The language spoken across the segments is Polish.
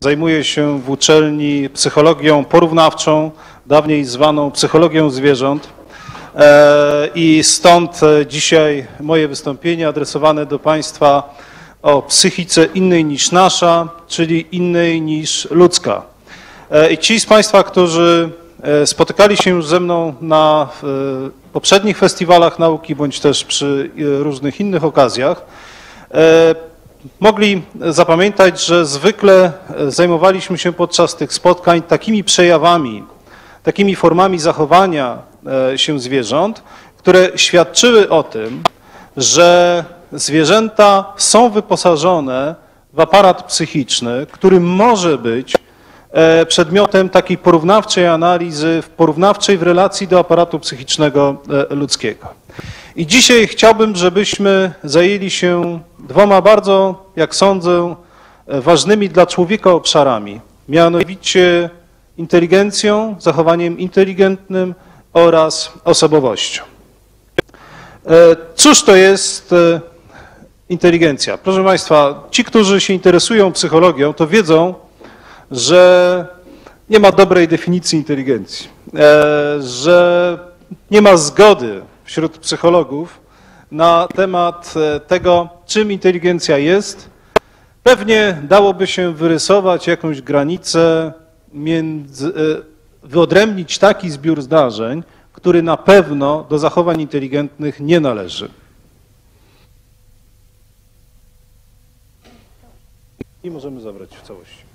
Zajmuję się w uczelni psychologią porównawczą, dawniej zwaną psychologią zwierząt. I stąd dzisiaj moje wystąpienie adresowane do Państwa o psychice innej niż nasza, czyli innej niż ludzka. I ci z Państwa, którzy spotykali się już ze mną na poprzednich festiwalach nauki, bądź też przy różnych innych okazjach, mogli zapamiętać, że zwykle zajmowaliśmy się podczas tych spotkań takimi przejawami, takimi formami zachowania się zwierząt, które świadczyły o tym, że zwierzęta są wyposażone w aparat psychiczny, który może być przedmiotem takiej porównawczej analizy, porównawczej w relacji do aparatu psychicznego ludzkiego. I dzisiaj chciałbym, żebyśmy zajęli się dwoma bardzo, jak sądzę, ważnymi dla człowieka obszarami, mianowicie inteligencją, zachowaniem inteligentnym oraz osobowością. Cóż to jest inteligencja? Proszę Państwa, ci, którzy się interesują psychologią, to wiedzą, że nie ma dobrej definicji inteligencji, że nie ma zgody wśród psychologów na temat tego, czym inteligencja jest. Pewnie dałoby się wyrysować jakąś granicę, wyodrębnić taki zbiór zdarzeń, który na pewno do zachowań inteligentnych nie należy. I możemy zabrać w całości.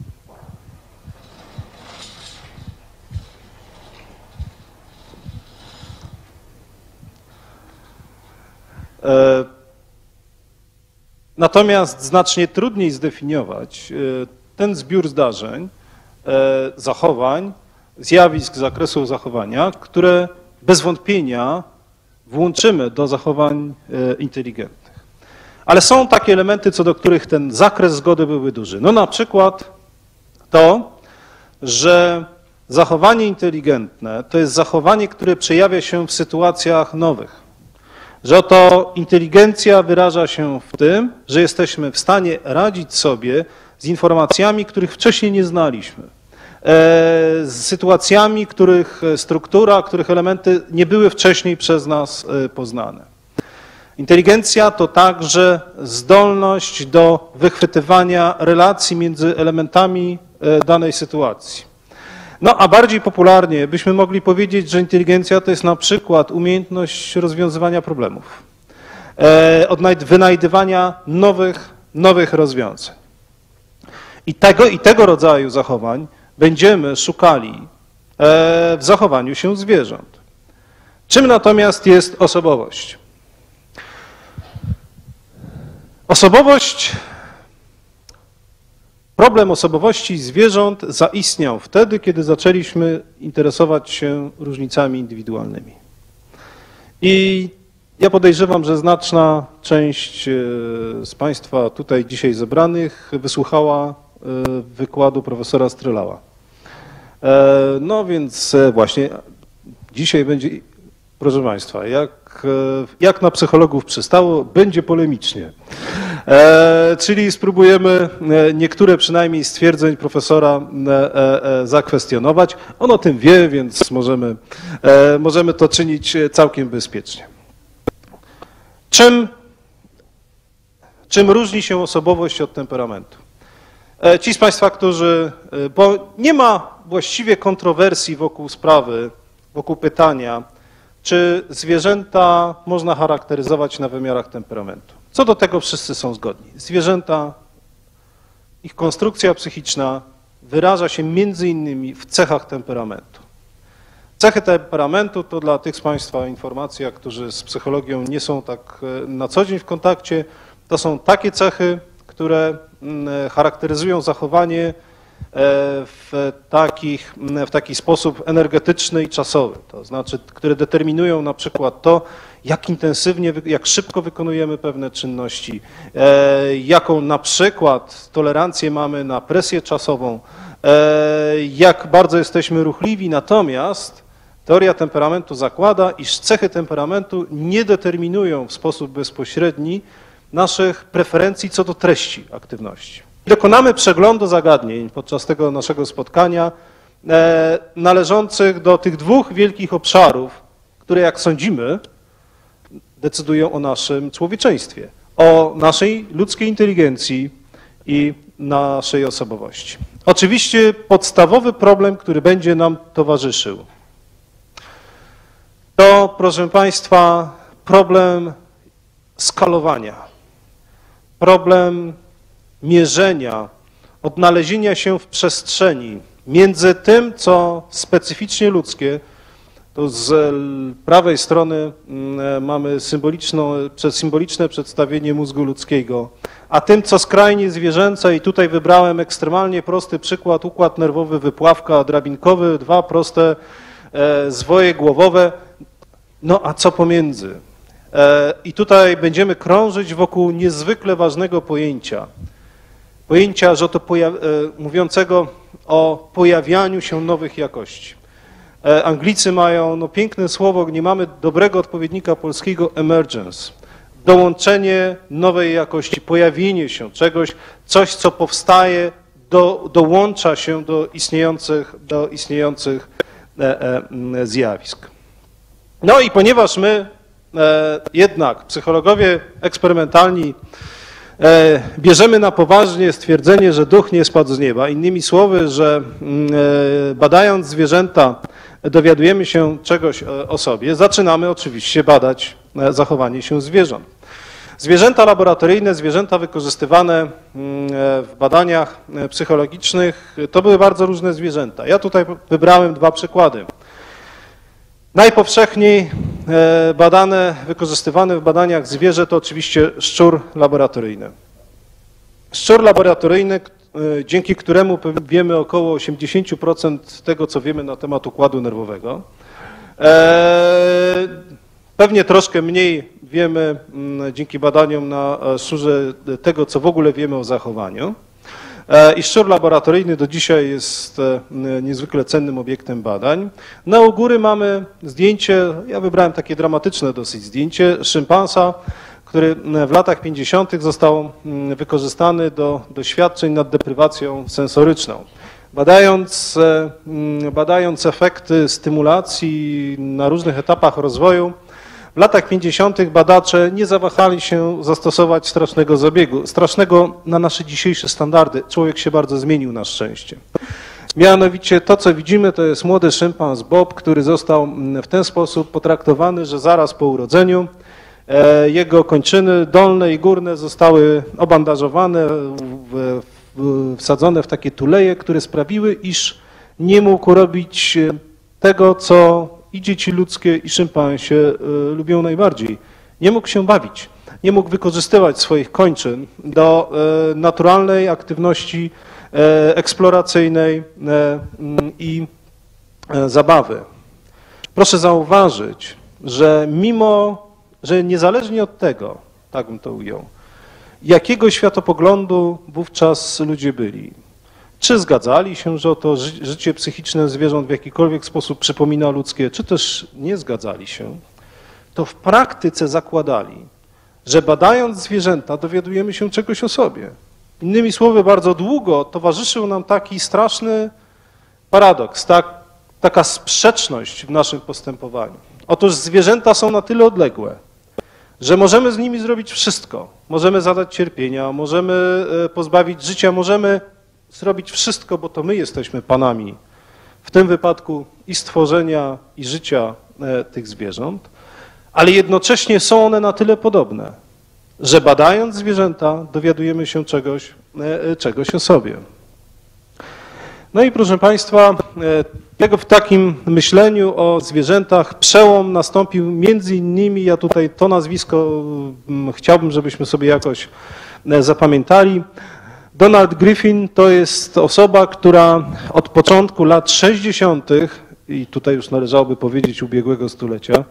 Natomiast znacznie trudniej zdefiniować ten zbiór zdarzeń, zachowań, zjawisk z zakresu zachowania, które bez wątpienia włączymy do zachowań inteligentnych. Ale są takie elementy, co do których ten zakres zgody byłby duży. No na przykład to, że zachowanie inteligentne to jest zachowanie, które przejawia się w sytuacjach nowych. Że oto inteligencja wyraża się w tym, że jesteśmy w stanie radzić sobie z informacjami, których wcześniej nie znaliśmy, z sytuacjami, których struktura, których elementy nie były wcześniej przez nas poznane. Inteligencja to także zdolność do wychwytywania relacji między elementami danej sytuacji. No a bardziej popularnie byśmy mogli powiedzieć, że inteligencja to jest na przykład umiejętność rozwiązywania problemów, wynajdywania nowych rozwiązań. I tego rodzaju zachowań będziemy szukali w zachowaniu się zwierząt. Czym natomiast jest osobowość? Problem osobowości zwierząt zaistniał wtedy, kiedy zaczęliśmy interesować się różnicami indywidualnymi. I ja podejrzewam, że znaczna część z Państwa tutaj dzisiaj zebranych wysłuchała wykładu profesora Strelała. No więc właśnie dzisiaj będzie, proszę Państwa, jak na psychologów przystało, będzie polemicznie. Czyli spróbujemy niektóre przynajmniej stwierdzeń profesora zakwestionować. On o tym wie, więc możemy to czynić całkiem bezpiecznie. Czym różni się osobowość od temperamentu? Ci z Państwa, bo nie ma właściwie kontrowersji wokół sprawy, wokół pytania, czy zwierzęta można charakteryzować na wymiarach temperamentu. Co do tego wszyscy są zgodni. Zwierzęta, ich konstrukcja psychiczna wyraża się między innymi w cechach temperamentu. Cechy temperamentu to dla tych z Państwa informacja, którzy z psychologią nie są tak na co dzień w kontakcie, to są takie cechy, które charakteryzują zachowanie w taki sposób energetyczny i czasowy, to znaczy, które determinują na przykład to, jak intensywnie, jak szybko wykonujemy pewne czynności, jaką na przykład tolerancję mamy na presję czasową, jak bardzo jesteśmy ruchliwi, natomiast teoria temperamentu zakłada, iż cechy temperamentu nie determinują w sposób bezpośredni naszych preferencji co do treści aktywności. Dokonamy przeglądu zagadnień podczas tego naszego spotkania należących do tych dwóch wielkich obszarów, które, jak sądzimy, decydują o naszym człowieczeństwie, o naszej ludzkiej inteligencji i naszej osobowości. Oczywiście podstawowy problem, który będzie nam towarzyszył, to, proszę Państwa, problem skalowania, problem mierzenia, odnalezienia się w przestrzeni między tym, co specyficznie ludzkie. Tu z prawej strony mamy symboliczne przedstawienie mózgu ludzkiego, a tym, co skrajnie zwierzęce, i tutaj wybrałem ekstremalnie prosty przykład, układ nerwowy, wypławka drabinkowy, dwa proste zwoje głowowe, no a co pomiędzy? I tutaj będziemy krążyć wokół niezwykle ważnego pojęcia, że to mówiącego o pojawianiu się nowych jakości. Anglicy mają piękne słowo, nie mamy dobrego odpowiednika polskiego, emergence. Dołączenie nowej jakości, pojawienie się czegoś, coś, co powstaje, dołącza się do istniejących zjawisk. No i ponieważ my jednak, psychologowie eksperymentalni, bierzemy na poważnie stwierdzenie, że duch nie spadł z nieba. Innymi słowy, że badając zwierzęta dowiadujemy się czegoś o sobie, zaczynamy oczywiście badać zachowanie się zwierząt. Zwierzęta laboratoryjne, zwierzęta wykorzystywane w badaniach psychologicznych, to były bardzo różne zwierzęta. Ja tutaj wybrałem dwa przykłady. Najpowszechniej wykorzystywane w badaniach zwierzę to oczywiście szczur laboratoryjny. Szczur laboratoryjny, dzięki któremu wiemy około 80% tego, co wiemy na temat układu nerwowego. Pewnie troszkę mniej wiemy dzięki badaniom na szczurze tego, co w ogóle wiemy o zachowaniu. I szczur laboratoryjny do dzisiaj jest niezwykle cennym obiektem badań. Na u góry mamy zdjęcie, ja wybrałem takie dramatyczne dosyć zdjęcie, szympansa, który w latach 50. został wykorzystany do doświadczeń nad deprywacją sensoryczną. Badając efekty stymulacji na różnych etapach rozwoju, w latach 50. badacze nie zawahali się zastosować strasznego zabiegu, strasznego na nasze dzisiejsze standardy. Człowiek się bardzo zmienił na szczęście. Mianowicie to, co widzimy, to jest młody szympans Bob, który został w ten sposób potraktowany, że zaraz po urodzeniu jego kończyny dolne i górne zostały obandażowane, wsadzone w takie tuleje, które sprawiły, iż nie mógł robić tego, co i dzieci ludzkie, i szympansie lubią najbardziej. Nie mógł się bawić, nie mógł wykorzystywać swoich kończyn do naturalnej aktywności eksploracyjnej i zabawy. Proszę zauważyć, że że niezależnie od tego, tak bym to ujął, jakiego światopoglądu wówczas ludzie byli, czy zgadzali się, że to życie psychiczne zwierząt w jakikolwiek sposób przypomina ludzkie, czy też nie zgadzali się, to w praktyce zakładali, że badając zwierzęta dowiadujemy się czegoś o sobie. Innymi słowy, bardzo długo towarzyszył nam taki straszny paradoks, taka sprzeczność w naszym postępowaniu. Otóż zwierzęta są na tyle odległe, że możemy z nimi zrobić wszystko. Możemy zadać cierpienia, możemy pozbawić życia, możemy zrobić wszystko, bo to my jesteśmy panami, w tym wypadku i stworzenia, i życia tych zwierząt, ale jednocześnie są one na tyle podobne, że badając zwierzęta dowiadujemy się czegoś o sobie. No i proszę Państwa, w takim myśleniu o zwierzętach przełom nastąpił między innymi, ja tutaj to nazwisko chciałbym, żebyśmy sobie jakoś zapamiętali. Donald Griffin to jest osoba, która od początku lat 60., i tutaj już należałoby powiedzieć ubiegłego stulecia,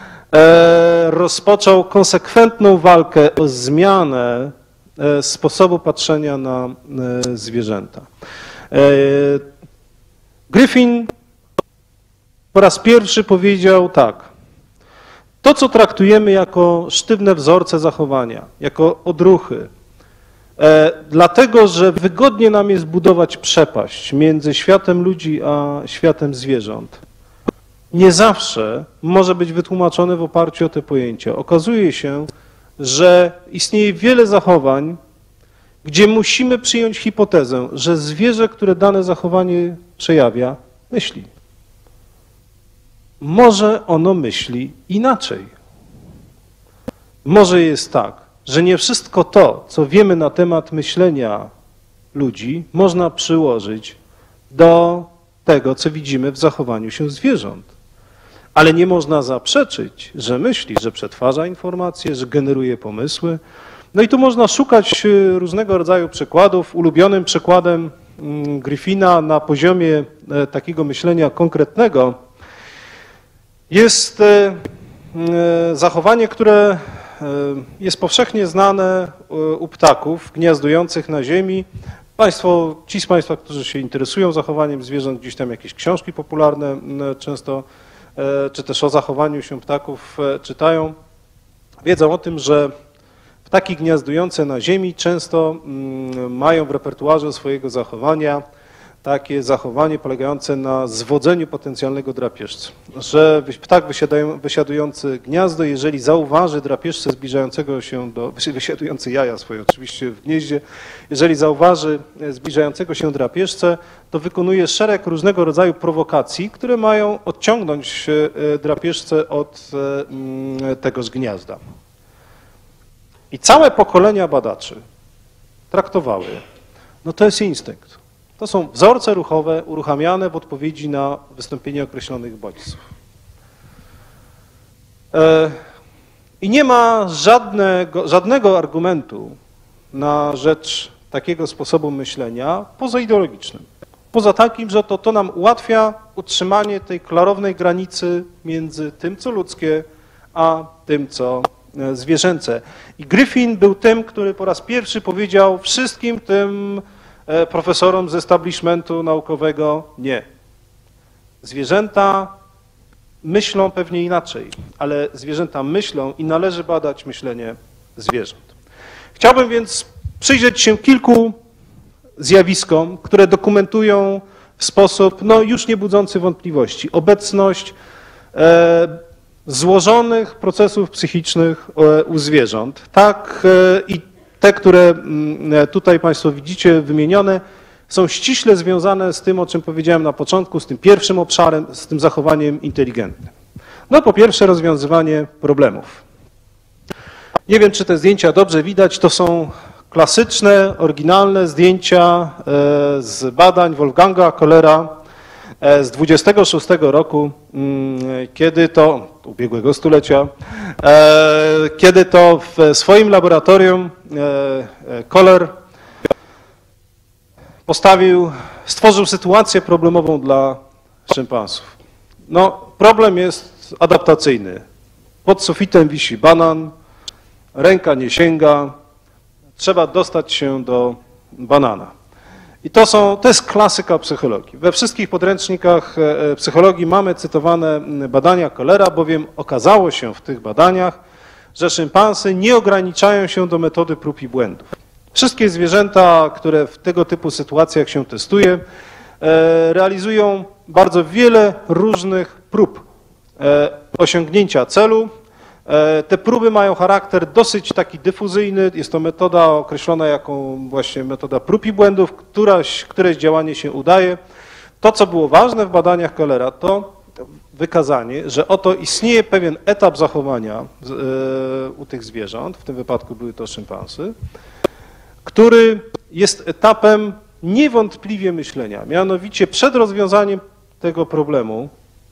rozpoczął konsekwentną walkę o zmianę sposobu patrzenia na zwierzęta. Griffin po raz pierwszy powiedział tak: to, co traktujemy jako sztywne wzorce zachowania, jako odruchy, Dlatego, że wygodnie nam jest budować przepaść między światem ludzi a światem zwierząt. Nie zawsze może być wytłumaczone w oparciu o te pojęcia. Okazuje się, że istnieje wiele zachowań, gdzie musimy przyjąć hipotezę, że zwierzę, które dane zachowanie przejawia, myśli. Może ono myśli inaczej. Może jest tak, że nie wszystko to, co wiemy na temat myślenia ludzi, można przyłożyć do tego, co widzimy w zachowaniu się zwierząt. Ale nie można zaprzeczyć, że myśli, że przetwarza informacje, że generuje pomysły. No i tu można szukać różnego rodzaju przykładów. Ulubionym przykładem Griffina na poziomie takiego myślenia konkretnego jest zachowanie, które jest powszechnie znane u ptaków gniazdujących na ziemi. Ci z Państwa, którzy się interesują zachowaniem zwierząt, gdzieś tam jakieś książki popularne często, czy też o zachowaniu się ptaków czytają, wiedzą o tym, że ptaki gniazdujące na ziemi często mają w repertuarze swojego zachowania takie zachowanie polegające na zwodzeniu potencjalnego drapieżcy. Że ptak wysiadujący gniazdo, jeżeli zauważy drapieżcę zbliżającego się wysiadujący jaja swoje oczywiście w gnieździe, jeżeli zauważy zbliżającego się drapieżcę, to wykonuje szereg różnego rodzaju prowokacji, które mają odciągnąć drapieżcę od tegoż gniazda. I całe pokolenia badaczy traktowały, no to jest instynkt. To są wzorce ruchowe uruchamiane w odpowiedzi na wystąpienie określonych bodźców. I nie ma żadnego argumentu na rzecz takiego sposobu myślenia poza ideologicznym. Poza takim, że to nam ułatwia utrzymanie tej klarownej granicy między tym, co ludzkie, a tym, co zwierzęce. I Griffin był tym, który po raz pierwszy powiedział wszystkim tym profesorom z establishmentu naukowego nie. Zwierzęta myślą pewnie inaczej, ale zwierzęta myślą i należy badać myślenie zwierząt. Chciałbym więc przyjrzeć się kilku zjawiskom, które dokumentują w sposób już nie budzący wątpliwości obecność złożonych procesów psychicznych u zwierząt. Tak i te, które tutaj Państwo widzicie wymienione, są ściśle związane z tym, o czym powiedziałem na początku, z tym pierwszym obszarem, z tym zachowaniem inteligentnym. No po pierwsze rozwiązywanie problemów. Nie wiem, czy te zdjęcia dobrze widać, to są klasyczne, oryginalne zdjęcia z badań Wolfganga Köhlera z 26 roku, kiedy to, ubiegłego stulecia, kiedy to w swoim laboratorium Köhler stworzył sytuację problemową dla szympansów. No, problem jest adaptacyjny. Pod sufitem wisi banan, ręka nie sięga, trzeba dostać się do banana. I to jest klasyka psychologii. We wszystkich podręcznikach psychologii mamy cytowane badania Köhlera, bowiem okazało się w tych badaniach, że szympansy nie ograniczają się do metody prób i błędów. Wszystkie zwierzęta, które w tego typu sytuacjach się testuje, realizują bardzo wiele różnych prób osiągnięcia celu. Te próby mają charakter dosyć taki dyfuzyjny. Jest to metoda określona jako właśnie metoda prób i błędów, któreś działanie się udaje. To, co było ważne w badaniach Köhlera, to wykazanie, że oto istnieje pewien etap zachowania u tych zwierząt, w tym wypadku były to szympansy, który jest etapem niewątpliwie myślenia. Mianowicie przed rozwiązaniem tego problemu,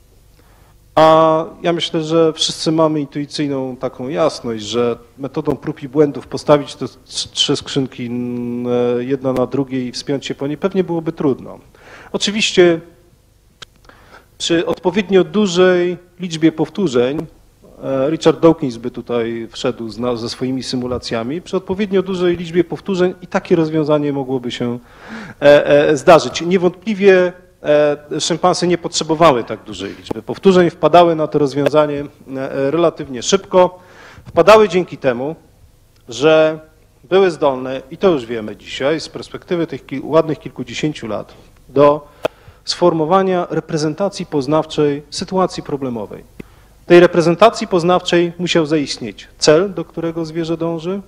a ja myślę, że wszyscy mamy intuicyjną taką jasność, że metodą prób i błędów postawić te 3 skrzynki jedna na drugiej i wspiąć się po niej pewnie byłoby trudno. Oczywiście przy odpowiednio dużej liczbie powtórzeń, Richard Dawkins by tutaj wszedł ze swoimi symulacjami, przy odpowiednio dużej liczbie powtórzeń i takie rozwiązanie mogłoby się zdarzyć. Niewątpliwie szympansy nie potrzebowały tak dużej liczby powtórzeń, wpadały na to rozwiązanie relatywnie szybko. Wpadały dzięki temu, że były zdolne, i to już wiemy dzisiaj, z perspektywy tych ładnych kilkudziesięciu lat, do sformowania reprezentacji poznawczej sytuacji problemowej. Tej reprezentacji poznawczej musiał zaistnieć cel, do którego zwierzę dąży,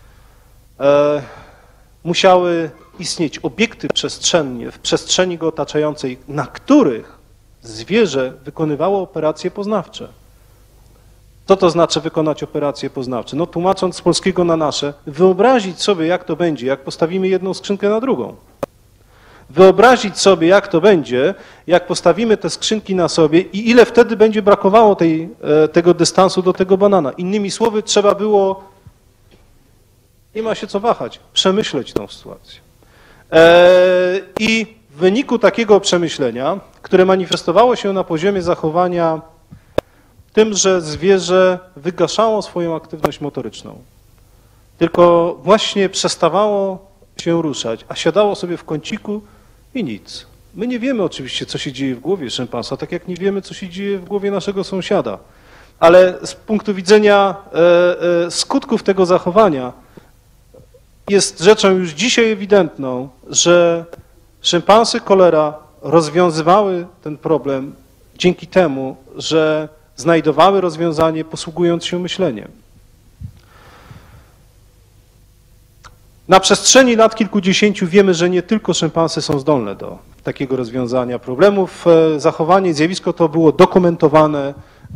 musiały istnieć obiekty przestrzenne, w przestrzeni go otaczającej, na których zwierzę wykonywało operacje poznawcze. Co to znaczy wykonać operacje poznawcze? No tłumacząc z polskiego na nasze, wyobrazić sobie, jak to będzie, jak postawimy jedną skrzynkę na drugą. Wyobrazić sobie, jak to będzie, jak postawimy te skrzynki na sobie i ile wtedy będzie brakowało tego dystansu do tego banana. Innymi słowy, trzeba było, nie ma się co wahać, przemyśleć tą sytuację. I w wyniku takiego przemyślenia, które manifestowało się na poziomie zachowania tym, że zwierzę wygaszało swoją aktywność motoryczną, tylko właśnie przestawało się ruszać, a siadało sobie w kąciku i nic. My nie wiemy oczywiście, co się dzieje w głowie szympansa, tak jak nie wiemy, co się dzieje w głowie naszego sąsiada. Ale z punktu widzenia skutków tego zachowania jest rzeczą już dzisiaj ewidentną, że szympansy cholera rozwiązywały ten problem dzięki temu, że znajdowały rozwiązanie, posługując się myśleniem. Na przestrzeni lat kilkudziesięciu wiemy, że nie tylko szympansy są zdolne do takiego rozwiązania problemów. Zachowanie, zjawisko to było dokumentowane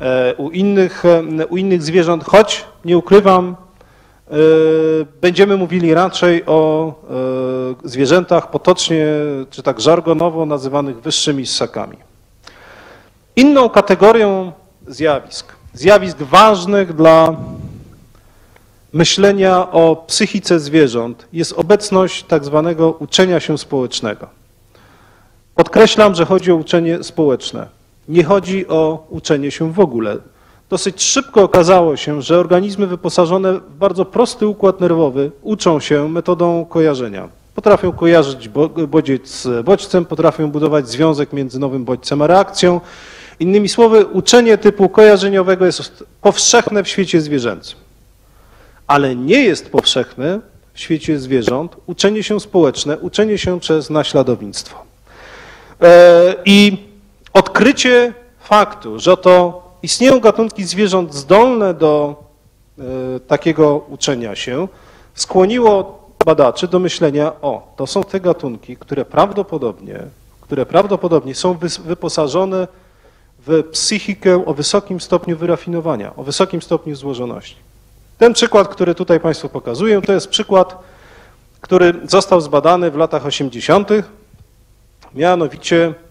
u innych zwierząt, choć nie ukrywam, będziemy mówili raczej o zwierzętach potocznie, czy tak żargonowo nazywanych wyższymi ssakami. Inną kategorią zjawisk ważnych dla myślenia o psychice zwierząt jest obecność tak zwanego uczenia się społecznego. Podkreślam, że chodzi o uczenie społeczne. Nie chodzi o uczenie się w ogóle. Dosyć szybko okazało się, że organizmy wyposażone w bardzo prosty układ nerwowy uczą się metodą kojarzenia. Potrafią kojarzyć bodziec z bodźcem, potrafią budować związek między nowym bodźcem a reakcją. Innymi słowy, uczenie typu kojarzeniowego jest powszechne w świecie zwierzęcym. Ale nie jest powszechne w świecie zwierząt uczenie się społeczne, uczenie się przez naśladownictwo. I odkrycie faktu, że to istnieją gatunki zwierząt zdolne do takiego uczenia się, skłoniło badaczy do myślenia, to są te gatunki, które prawdopodobnie są wyposażone w psychikę o wysokim stopniu wyrafinowania, o wysokim stopniu złożoności. Ten przykład, który tutaj Państwu pokazuję, to jest przykład, który został zbadany w latach 80., mianowicie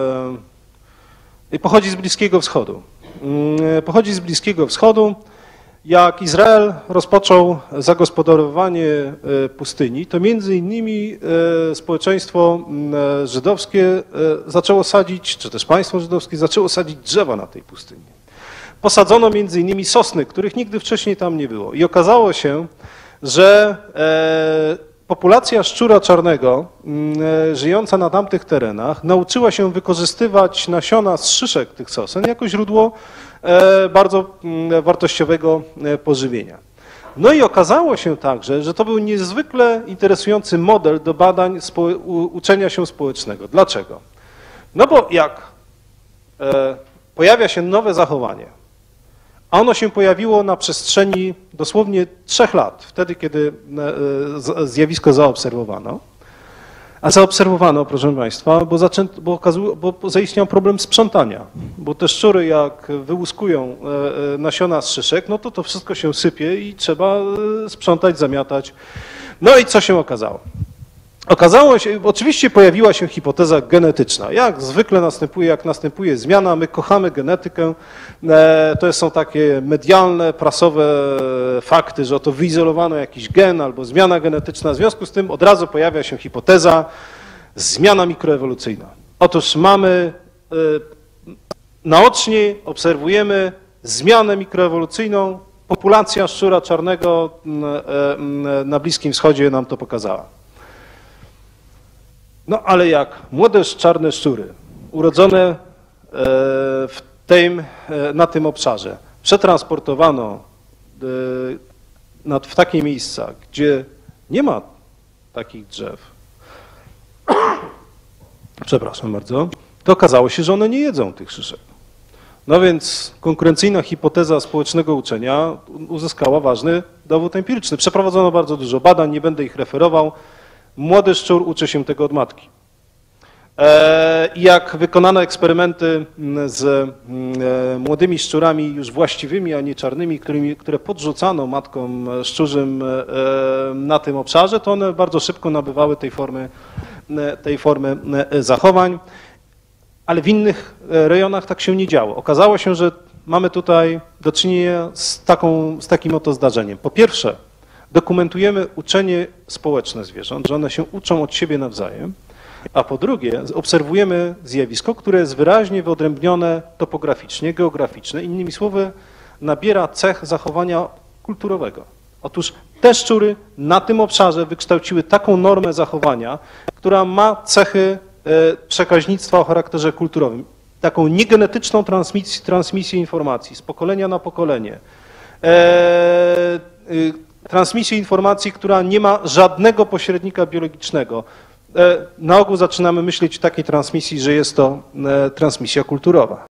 pochodzi z Bliskiego Wschodu. Pochodzi z Bliskiego Wschodu. Jak Izrael rozpoczął zagospodarowanie pustyni, to między innymi społeczeństwo żydowskie zaczęło sadzić, czy też państwo żydowskie zaczęło sadzić drzewa na tej pustyni. Posadzono między innymi sosny, których nigdy wcześniej tam nie było. I okazało się, że populacja szczura czarnego żyjąca na tamtych terenach nauczyła się wykorzystywać nasiona z szyszek tych sosen jako źródło bardzo wartościowego pożywienia. No i okazało się także, że to był niezwykle interesujący model do badań uczenia się społecznego. Dlaczego? No bo jak pojawia się nowe zachowanie, a ono się pojawiło na przestrzeni dosłownie 3 lat, wtedy kiedy zjawisko zaobserwowano. A zaobserwowano, proszę Państwa, bo zaistniał problem sprzątania, bo te szczury jak wyłuskują nasiona z szyszek, no to wszystko się sypie i trzeba sprzątać, zamiatać. No i co się okazało? Okazało się, oczywiście pojawiła się hipoteza genetyczna. Jak zwykle następuje zmiana, my kochamy genetykę. To są takie medialne, prasowe fakty, że oto wyizolowano jakiś gen albo zmiana genetyczna. W związku z tym od razu pojawia się hipoteza zmiana mikroewolucyjna. Otóż mamy, naocznie obserwujemy zmianę mikroewolucyjną. Populacja szczura czarnego na Bliskim Wschodzie nam to pokazała. No ale jak młode czarne szczury urodzone na tym obszarze przetransportowano w takie miejsca, gdzie nie ma takich drzew, przepraszam bardzo, to okazało się, że one nie jedzą tych szyszek. No więc konkurencyjna hipoteza społecznego uczenia uzyskała ważny dowód empiryczny. Przeprowadzono bardzo dużo badań, nie będę ich referował. Młody szczur uczy się tego od matki. Jak wykonano eksperymenty z młodymi szczurami już właściwymi, a nie czarnymi, które podrzucano matkom szczurzym na tym obszarze, to one bardzo szybko nabywały tej formy zachowań, ale w innych rejonach tak się nie działo. Okazało się, że mamy tutaj do czynienia z takim oto zdarzeniem. Po pierwsze, dokumentujemy uczenie społeczne zwierząt, że one się uczą od siebie nawzajem, a po drugie obserwujemy zjawisko, które jest wyraźnie wyodrębnione topograficznie, geograficznie, innymi słowy nabiera cech zachowania kulturowego. Otóż te szczury na tym obszarze wykształciły taką normę zachowania, która ma cechy przekaźnictwa o charakterze kulturowym, taką niegenetyczną transmisję informacji z pokolenia na pokolenie, transmisję informacji, która nie ma żadnego pośrednika biologicznego. Na ogół zaczynamy myśleć w takiej transmisji, że jest to transmisja kulturowa.